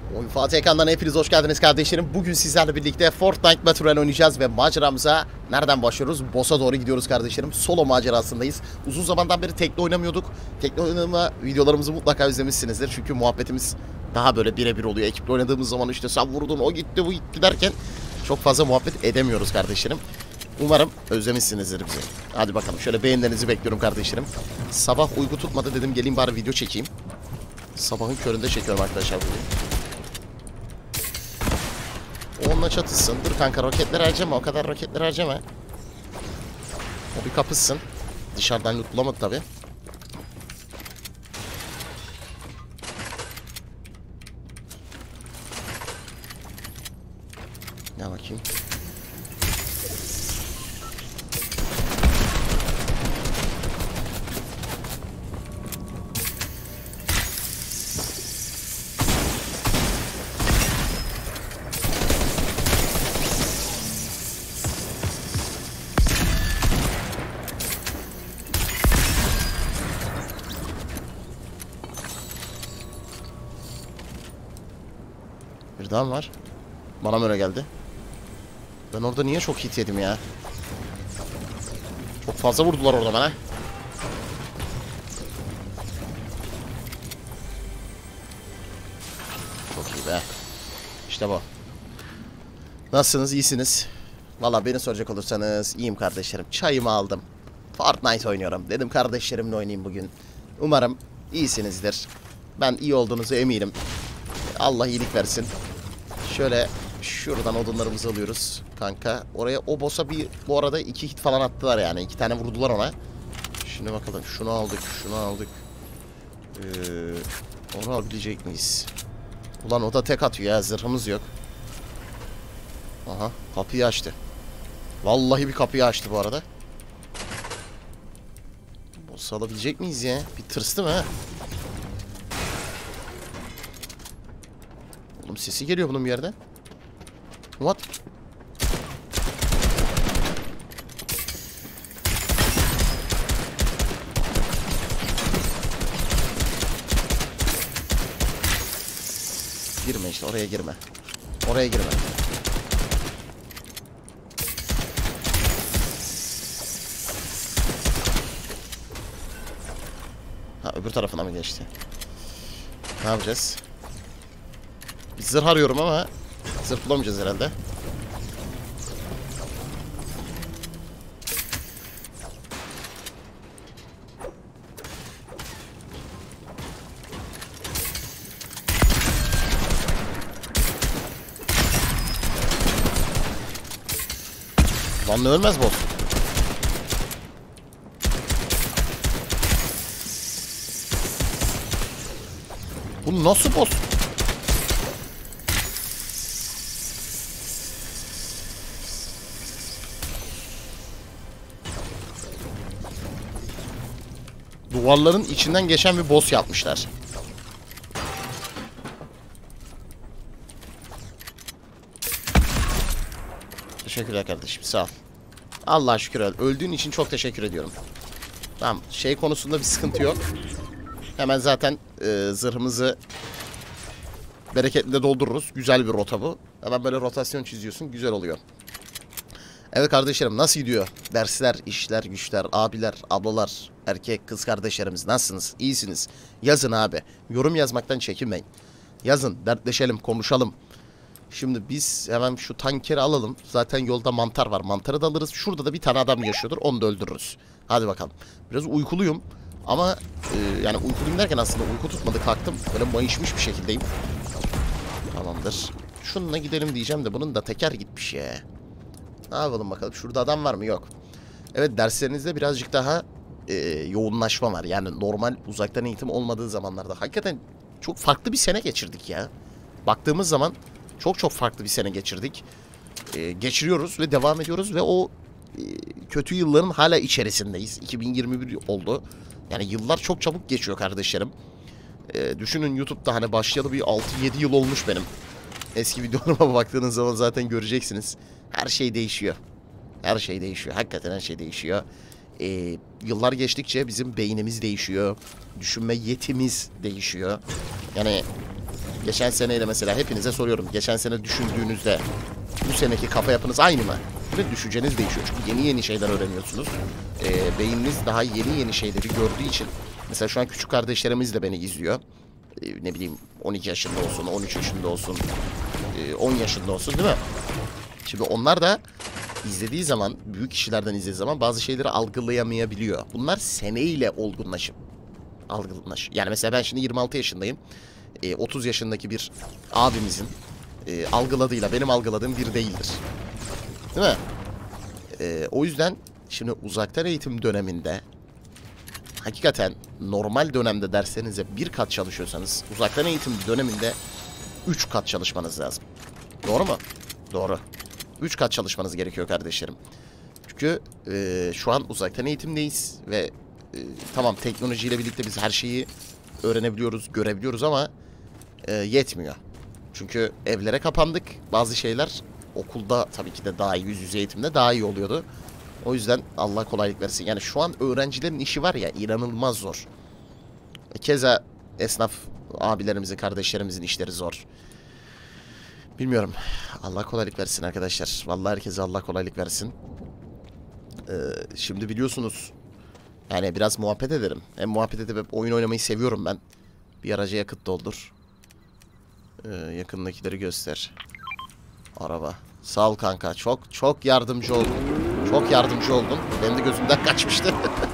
Oyun Fatih Ekran'dan hepiniz hoş geldiniz kardeşlerim. Bugün sizlerle birlikte Fortnite Battle Royale oynayacağız ve maceramıza nereden başlıyoruz? Boss'a doğru gidiyoruz kardeşlerim. Solo macerasındayız. Uzun zamandan beri tekli oynamıyorduk. Tekli oynama videolarımızı mutlaka izlemişsinizdir. Çünkü muhabbetimiz daha böyle birebir oluyor. Ekiple oynadığımız zaman işte sen vurdun, o gitti, bu gitti derken çok fazla muhabbet edemiyoruz kardeşlerim. Umarım özlemişsinizdir bizi. Hadi bakalım, şöyle beğenilerinizi bekliyorum kardeşlerim. Sabah uyku tutmadı, dedim geleyim bari video çekeyim. Sabahın köründe çekiyorum arkadaşlar bunu. Onunla çatışsın. Dur kanka, roketleri harcama. O kadar roketleri harcama. O bir kapışsın. Dışarıdan loot bulamadı tabi. Ne bakayım. Bir daha mı var? Bana mı öyle geldi? Ben orada niye çok hit yedim ya? Çok fazla vurdular orada bana. Çok iyi be. İşte bu. Nasılsınız? İyisiniz? Valla beni soracak olursanız iyiyim kardeşlerim. Çayımı aldım. Fortnite oynuyorum. Dedim kardeşlerimle oynayayım bugün. Umarım iyisinizdir. Ben iyi olduğunuzu eminim. Allah iyilik versin. Şöyle şuradan odunlarımızı alıyoruz kanka. Oraya, o boss'a bu arada 2 hit falan attılar yani. 2 tane vurdular ona. Şimdi bakalım, şunu aldık, şunu aldık. Onu alabilecek miyiz? Ulan o da tek atıyor ya, zırhımız yok. Aha, kapıyı açtı. Vallahi bir kapıyı açtı bu arada. Boss'u alabilecek miyiz ya? Bir tırstım ha. Oğlum sesi geliyor bunun bir yerden. What? Girme işte, oraya girme. Oraya girme. Ha, öbür tarafına mı geçti? Ne yapacağız? Bir zırh arıyorum ama zırh bulamayacağız herhalde. Lan ne ölmez boss. Bu nasıl boss? Duvarların içinden geçen bir boss yapmışlar. Teşekkürler kardeşim, sağ ol. Allah'a şükür, öldüğün için çok teşekkür ediyorum. Tamam, şey konusunda bir sıkıntı yok. Hemen zaten zırhımızı bereketle doldururuz. Güzel bir rota bu. Hemen böyle rotasyon çiziyorsun, güzel oluyor. Evet kardeşlerim, nasıl gidiyor? Dersler, işler, güçler, abiler, ablalar, erkek, kız kardeşlerimiz nasılsınız? İyisiniz. Yazın abi. Yorum yazmaktan çekinmeyin. Yazın, dertleşelim, konuşalım. Şimdi biz hemen şu tankeri alalım. Zaten yolda mantar var. Mantarı da alırız. Şurada da bir tane adam yaşıyordur. Onu da öldürürüz. Hadi bakalım. Biraz uykuluyum. Ama yani uykuluyum derken aslında uyku tutmadı. Kalktım. Böyle mayışmış bir şekildeyim. Tamamdır. Şununla gidelim diyeceğim de bunun da teker gitmiş ya. Ne yapalım bakalım. Şurada adam var mı? Yok. Evet, derslerinizde birazcık daha yoğunlaşma var. Yani normal uzaktan eğitim olmadığı zamanlarda. Hakikaten çok farklı bir sene geçirdik ya. Baktığımız zaman çok farklı bir sene geçirdik. Geçiriyoruz ve devam ediyoruz ve o kötü yılların hala içerisindeyiz. 2021 oldu. Yani yıllar çok çabuk geçiyor kardeşlerim. Düşünün, YouTube'da hani başlayalı bir 6-7 yıl olmuş benim. Eski videolarıma baktığınız zaman zaten göreceksiniz. Her şey değişiyor. Her şey değişiyor. Hakikaten her şey değişiyor. Yıllar geçtikçe bizim beynimiz değişiyor. Düşünme yetimiz değişiyor. Yani Geçen seneyle mesela hepinize soruyorum. Geçen sene düşündüğünüzde bu seneki kafa yapınız aynı mı? Ve düşünceniz değişiyor. Çünkü yeni şeyler öğreniyorsunuz. Beyniniz daha yeni şeyleri gördüğü için. Mesela şu an küçük kardeşlerimiz de beni izliyor. Ne bileyim 12 yaşında olsun, 13 yaşında olsun, 10 yaşında olsun değil mi? Şimdi onlar da izlediği zaman, büyük kişilerden izlediği zaman bazı şeyleri algılayamayabiliyor. Bunlar seneyle olgunlaşıp yani mesela ben şimdi 26 yaşındayım. 30 yaşındaki bir abimizin algıladığıyla benim algıladığım bir değildir. Değil mi? O yüzden şimdi uzaktan eğitim döneminde hakikaten normal dönemde derslerinize bir kat çalışıyorsanız uzaktan eğitim döneminde 3 kat çalışmanız lazım. Doğru mu? Doğru. 3 kat çalışmanız gerekiyor kardeşlerim. Çünkü şu an uzaktan eğitimdeyiz ve tamam teknolojiyle birlikte biz her şeyi öğrenebiliyoruz, görebiliyoruz ama yetmiyor. Çünkü evlere kapandık. Bazı şeyler okulda tabii ki de daha iyi, yüz yüze eğitimde daha iyi oluyordu. O yüzden Allah kolaylık versin. Yani şu an öğrencilerin işi var ya inanılmaz zor. Keza esnaf abilerimizin, kardeşlerimizin işleri zor. Bilmiyorum. Allah kolaylık versin arkadaşlar. Vallahi herkese Allah kolaylık versin. Şimdi biliyorsunuz yani biraz muhabbet ederim. Hem muhabbet edip hep oyun oynamayı seviyorum ben. Bir araca yakıt doldur. Yakındakileri göster. Araba. Sağ ol kanka. Çok yardımcı oldun. Çok yardımcı oldun. Benim de gözümden kaçmıştı.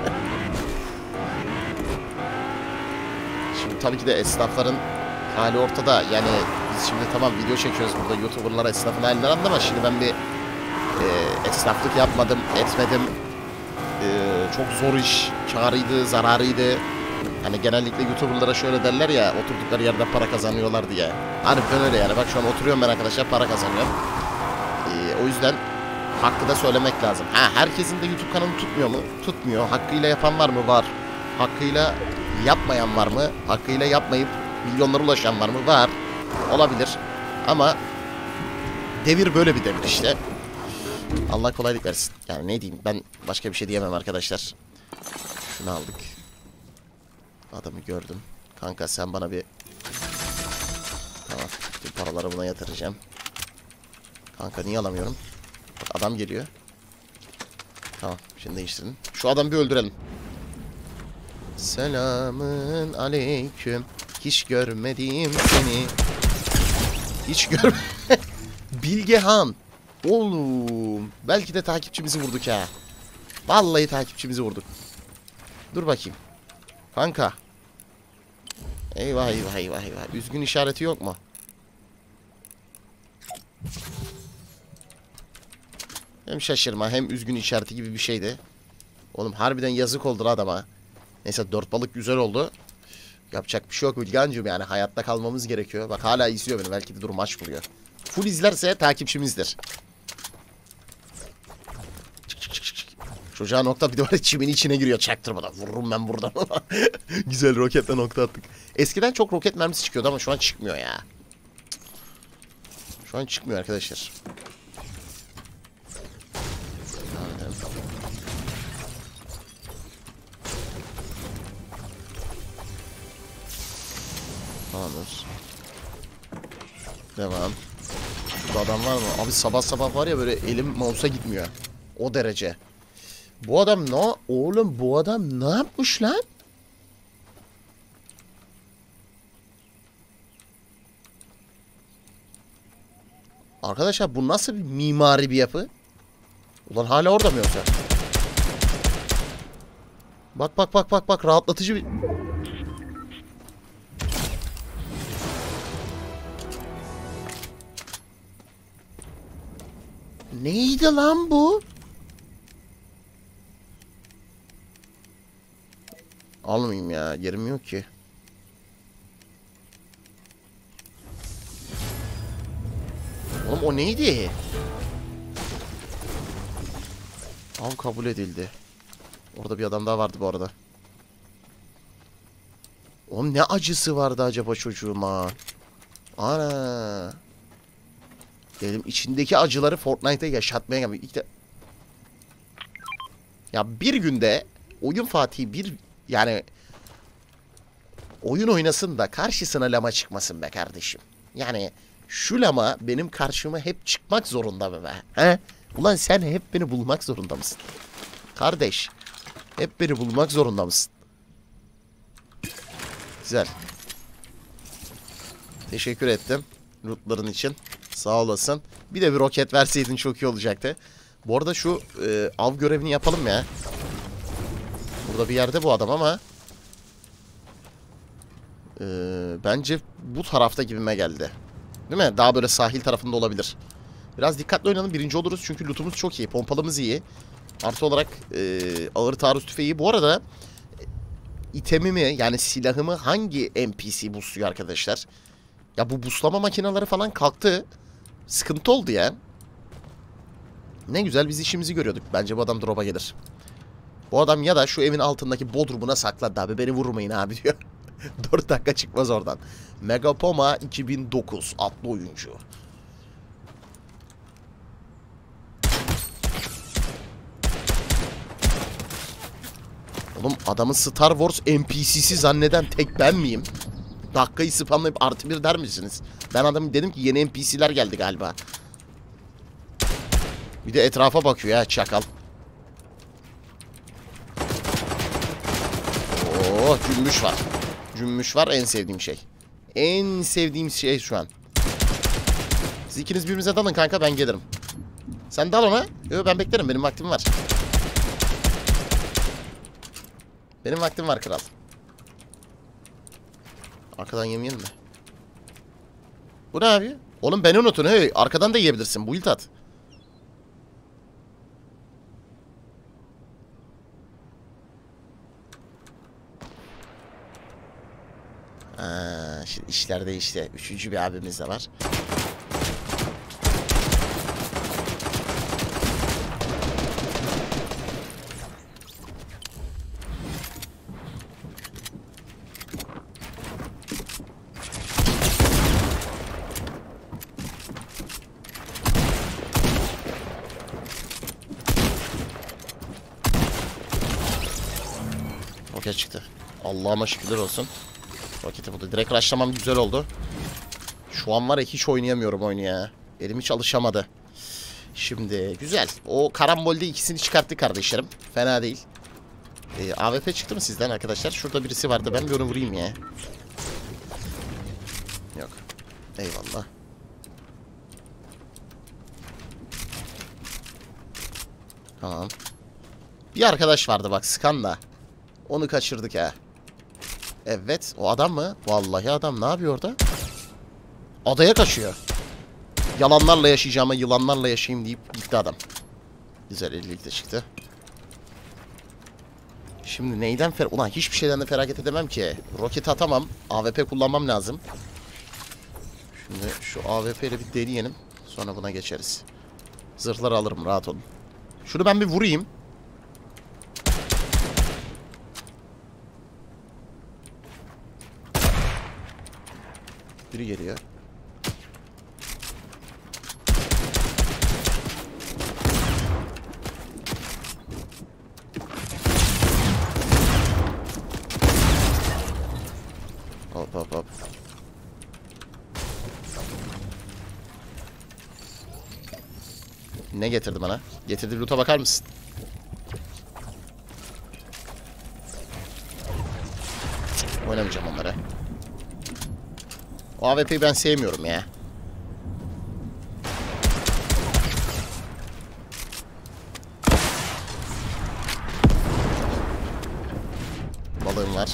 Şimdi tabii ki de esnafların hali ortada. Yani biz şimdi tamam video çekiyoruz burada. YouTuber'lara esnafın halinden anlama. Şimdi ben bir esnaflık yapmadım, etmedim. Çok zor iş. Kârıydı, zararıydı. Hani genellikle YouTuber'lara şöyle derler ya, oturdukları yerde para kazanıyorlar diye. Harbiden öyle yani. Bak şu an oturuyorum ben arkadaşlar, para kazanıyorum. O yüzden hakkı da söylemek lazım. Herkesin de YouTube kanalı tutmuyor mu? Tutmuyor. Hakkıyla yapan var mı? Var. Hakkıyla yapmayan var mı? Hakkıyla yapmayıp milyonlara ulaşan var mı? Var. Olabilir. Ama devir böyle bir devir işte. Allah kolaylık versin. Yani ne diyeyim, ben başka bir şey diyemem arkadaşlar. Şunu aldık. Adamı gördüm. Kanka sen bana bir... Tamam. Bütün paraları buna yatıracağım. Kanka niye alamıyorum? Bak adam geliyor. Tamam şimdi değiştirin. Şu adamı bir öldürelim. Selamın aleyküm. Hiç görmedim seni. Hiç görmedim. Bilgehan. Oğlum. Belki de takipçimizi vurduk ha. Vallahi takipçimizi vurduk. Dur bakayım. Kanka. Eyvah eyvah eyvah eyvah. Üzgün işareti yok mu? Hem şaşırma hem üzgün işareti gibi bir şeydi. Oğlum harbiden yazık oldu adama. Neyse 4 balık güzel oldu. Yapacak bir şey yok Ülgancığım, yani hayatta kalmamız gerekiyor. Bak hala izliyor beni, belki de dur maç buluyor. Full izlerse takipçimizdir. Çocuğa nokta bir de var ya, çimin içine giriyor çaktırmadan. Vururum ben buradan. Güzel roketle nokta attık. Eskiden çok roket mermisi çıkıyordu ama şu an çıkmıyor ya. Şu an çıkmıyor arkadaşlar. Tamamdır. Devam. Bu adam var mı? Abi sabah sabah var ya, böyle elim mouse'a gitmiyor. O derece. Bu adam ne? Oğlum bu adam ne yapmış lan? Arkadaşlar bu nasıl bir mimari bir yapı? Ulan hala orada mı yoksa? Bak bak bak bak bak, rahatlatıcı bir... Neydi lan bu? Almayayım ya, yerim yok ki. Oğlum o neydi? Av kabul edildi. Orada bir adam daha vardı bu arada. Oğlum ne acısı vardı acaba çocuğuma? Ana. Benim içindeki acıları Fortnite'da yaşatmaya gelmiş. İşte... Ya bir günde Oyun Fatih bir, yani oyun oynasın da karşısına lama çıkmasın be kardeşim. Yani şu lama benim karşıma hep çıkmak zorunda mı be? He? Ulan sen hep beni bulmak zorunda mısın? Kardeş, hep beni bulmak zorunda mısın? Güzel. Teşekkür ettim lootların için. Sağ olasın. Bir de bir roket verseydin çok iyi olacaktı. Bu arada şu av görevini yapalım ya. Burada bir yerde bu adam ama bence bu tarafta gibime geldi. Değil mi? Daha böyle sahil tarafında olabilir. Biraz dikkatli oynayalım. Birinci oluruz çünkü lootumuz çok iyi. Pompalımız iyi. Artı olarak ağır taarruz tüfeği. Bu arada itemimi yani silahımı hangi NPC boostluyor arkadaşlar? Ya bu boostlama makineleri falan kalktı. Sıkıntı oldu ya. Ne güzel biz işimizi görüyorduk. Bence bu adam drop'a gelir. Bu adam ya da şu evin altındaki bodrumuna sakladı abi. Beni vurmayın abi diyor. 4 dakika çıkmaz oradan. Megapoma 2009 adlı oyuncu. Oğlum adamı Star Wars NPC'si zanneden tek ben miyim? Dakikayı spamlayıp +1 der misiniz? Ben adamı dedim ki yeni NPC'ler geldi galiba. Bir de etrafa bakıyor ya çakal. Oo, cümbüş var. Cümbüş var, en sevdiğim şey. En sevdiğim şey şu an. Siz ikiniz birbirinize dalın kanka, ben gelirim. Sen dal ona. Yok ben beklerim, benim vaktim var. Benim vaktim var kral. Arkadan yemeyelim mi? Bu ne abi? Oğlum beni unutun hey. Arkadan da yiyebilirsin. Build at. Şimdi işler değişti. Üçüncü bir abimiz de var. Roket çıktı. Allah'ıma şükürler olsun. Roketi buldu. Direkt rushlamam güzel oldu. Şu an var ya hiç oynayamıyorum oyunu ya. Elim hiç alışamadı. Şimdi güzel. O karambolde ikisini çıkarttı kardeşlerim. Fena değil. AWP çıktı mı sizden arkadaşlar? Şurada birisi vardı. Ben bir onu vurayım ya. Yok. Eyvallah. Tamam. Bir arkadaş vardı bak Skan'da. Onu kaçırdık ha. Evet. O adam mı? Vallahi adam. Ne yapıyor orada? Adaya kaçıyor. Yalanlarla yaşayacağıma yılanlarla yaşayayım deyip gitti adam. Güzel 52 de çıktı. Şimdi neyden Ulan hiçbir şeyden de feragat edemem ki. Roket atamam. AWP kullanmam lazım. Şimdi şu AWP ile bir deneyelim. Sonra buna geçeriz. Zırhları alırım, rahat olun. Şunu ben bir vurayım. Biri geliyor. Hop hop hop. Ne getirdi bana? Getirdi loot'a bakar mısın? Cık, oynamayacağım onlara. O AWP'yi ben sevmiyorum ya. Balığım var.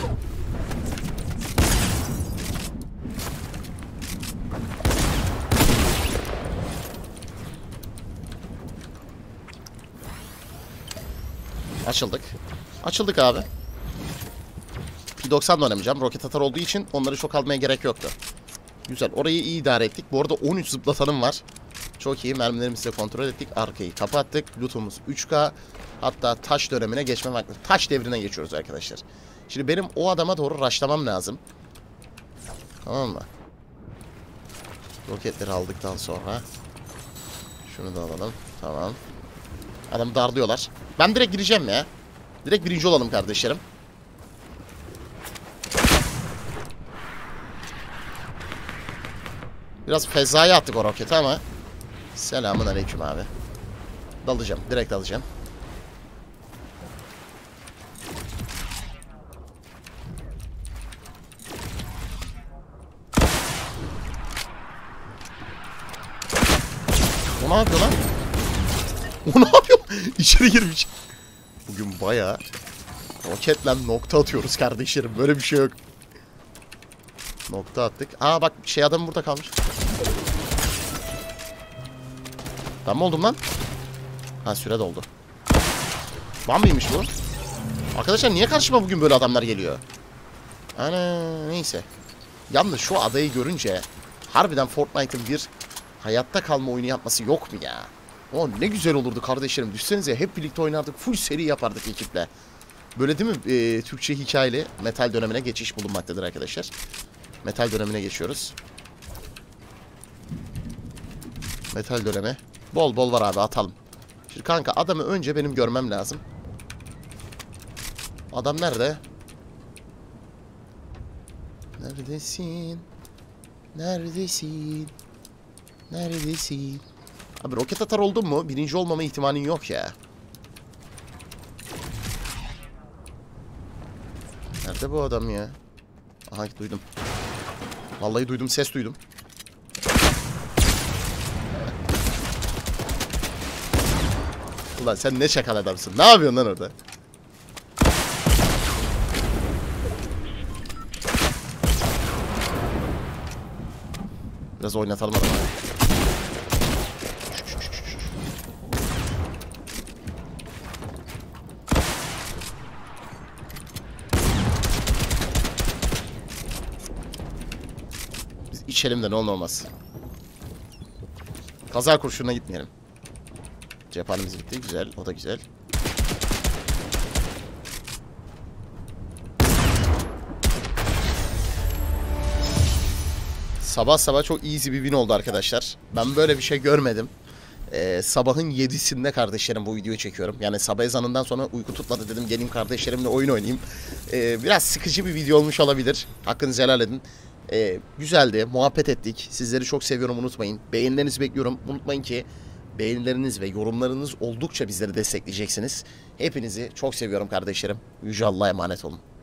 Açıldık. Açıldık abi. P90'da oynamayacağım. Roket atar olduğu için onları çok almaya gerek yoktu. Güzel. Orayı iyi idare ettik. Bu arada 13 zıplatanım var. Çok iyi. Mermilerimizi de kontrol ettik. Arkayı kapattık. Lootumuz 3K. Hatta taş dönemine geçme vakti. Taş devrine geçiyoruz arkadaşlar. Şimdi benim o adama doğru rushlamam lazım. Tamam mı? Roketleri aldıktan sonra şunu da alalım. Tamam. Adamı darlıyorlar. Ben direkt gireceğim ya. Direkt birinci olalım kardeşlerim. Biraz fezaya attık o roketi ama. Selamun aleyküm abi. Dalacağım. Direkt dalacağım. O ne yapıyor lan? O ne yapıyor? İçeri girmiş. Bugün bayağı roketle nokta atıyoruz kardeşlerim. Böyle bir şey yok. Nokta attık. Aa bak şey adam burada kalmış. Ben mi oldum lan? Ha süre doldu. Ban mıymış bu? Arkadaşlar niye karşıma bugün böyle adamlar geliyor? Ana neyse. Yalnız şu adayı görünce harbiden Fortnite'ın bir hayatta kalma oyunu yapması yok mu ya? O ne güzel olurdu kardeşlerim. Düşsenize hep birlikte oynardık. Full seri yapardık ekiple. Böyle değil mi? Türkçe hikayeli metal dönemine geçiş bulunmaktadır arkadaşlar. Metal dönemine geçiyoruz. Metal dönemi. Bol bol var abi atalım. Şimdi kanka adamı önce benim görmem lazım. Adam nerede? Neredesin? Neredesin? Neredesin? Abi roket atar oldun mu? Birinci olmama ihtimalin yok ya. Nerede bu adam ya? Aha duydum. Vallahi duydum, ses duydum. Ulan sen ne şakal adamsın. Ne yapıyorsun lan orada? Biraz oynatalım adamı. Biz içelim de ne olur ne olmaz. Kaza kurşununa gitmeyelim. Cephanemiz bitti. Güzel. O da güzel. Sabah sabah çok easy bir win oldu arkadaşlar. Ben böyle bir şey görmedim. Sabahın 7'sinde kardeşlerim bu videoyu çekiyorum. Yani sabah ezanından sonra uyku tutmadı dedim. Geleyim kardeşlerimle oyun oynayayım. Biraz sıkıcı bir video olmuş olabilir. Hakkınızı helal edin. Güzeldi. Muhabbet ettik. Sizleri çok seviyorum unutmayın. Beğenilerinizi bekliyorum. Unutmayın ki beğenileriniz ve yorumlarınız oldukça bizleri destekleyeceksiniz. Hepinizi çok seviyorum kardeşlerim. Yüce Allah'a emanet olun.